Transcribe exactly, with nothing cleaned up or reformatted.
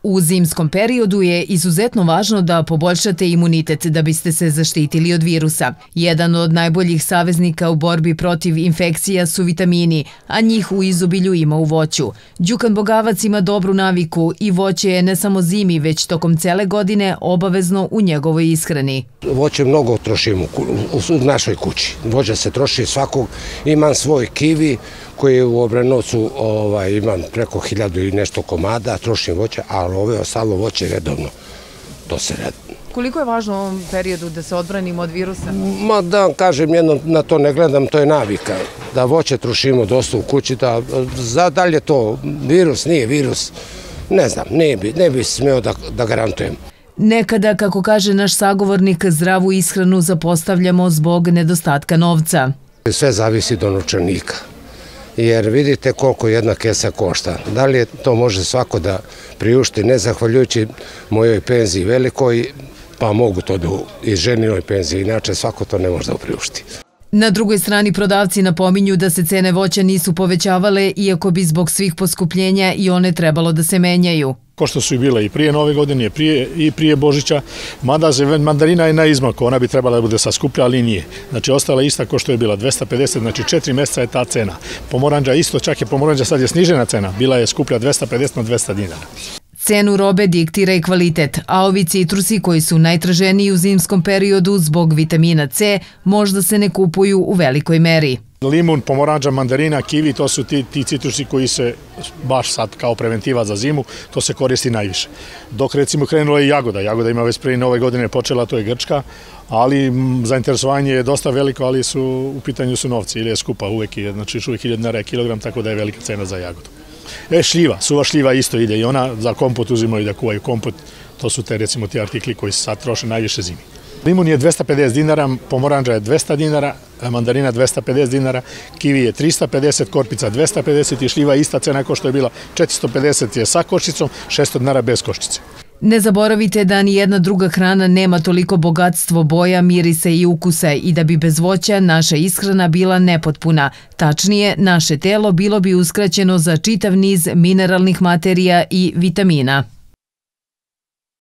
U zimskom periodu je izuzetno važno da poboljšate imunitet da biste se zaštitili od virusa. Jedan od najboljih saveznika u borbi protiv infekcija su vitamini, a njih u izobilju ima u voću. Đukan Bogavac ima dobru naviku i voće je ne samo zimi, već tokom cele godine obavezno u njegovoj ishrani. Voće mnogo trošimo u našoj kući. Voće se troši svakog. Imam svoj kivi koji u Obrenovcu imam preko hiljadu i nešto komada, trošim voće, ali ove ostalo voće redovno. To se redi. Koliko je važno u ovom periodu da se odbranimo od virusa? Ma da vam kažem, jedno na to ne gledam, to je navika. Da voće trošimo dosta u kući, da li je to virus, nije virus, ne znam, ne bi smeo da garantujem. Nekada, kako kaže naš sagovornik, zdravu ishranu zapostavljamo zbog nedostatka novca. Sve zavisi do novčanika, jer vidite koliko jedna kesa košta. Da li to može svako da priušti, ne zahvaljujući mojoj penziji velikoj, pa mogu to da i ženinoj penziji, inače svako to ne može da priušti. Na drugoj strani prodavci napominju da se cene voća nisu povećavale, iako bi zbog svih poskupljenja i one trebalo da se menjaju. Ko što su i bile i prije Nove godine i prije Božića, mada mandarina je na izmaku, ona bi trebala da bude sad skuplja, ali nije. Znači, ostala ista ko što je bila, dvesta pedeset, znači četiri meseca je ta cena. Pomoranđa isto, čak je pomoranđa sad je snižena cena, bila je skuplja dvesta pedeset na dvesta dinara. Cenu robe diktira i kvalitet, a ovi citrusi koji su najtraženiji u zimskom periodu zbog vitamina C možda se ne kupuju u velikoj meri. Limun, pomoranđa, mandarina, kivi, to su ti citrusi koji se baš sad kao preventiva za zimu, to se koristi najviše. Dok recimo krenula je jagoda, jagoda ima već prije Nove godine počela, to je Grčka, ali zainteresovanje je dosta veliko, ali u pitanju su novci ili je skupa uvek, znači uvek hiljadu dinara je kilogram, tako da je velika cena za jagodu. E, šljiva, suva šljiva isto ide i ona za kompot uzimaju da kuvaju kompot, to su te recimo ti artikli koji se sad troše najviše zimi. Limun je dvesta pedeset dinara, pomoranđa je dvesta dinara, mandarina dvesta pedeset dinara, kivi je trista pedeset, korpica dvesta pedeset i šljiva ista cena kao što je bila, četiristo pedeset je sa koščicom, šesto dinara bez koščice. Ne zaboravite da ni jedna druga hrana nema toliko bogatstvo boja, mirisa i ukusa i da bi bez voća naša ishrana bila nepotpuna. Tačnije, naše telo bilo bi uskraćeno za čitav niz mineralnih materija i vitamina.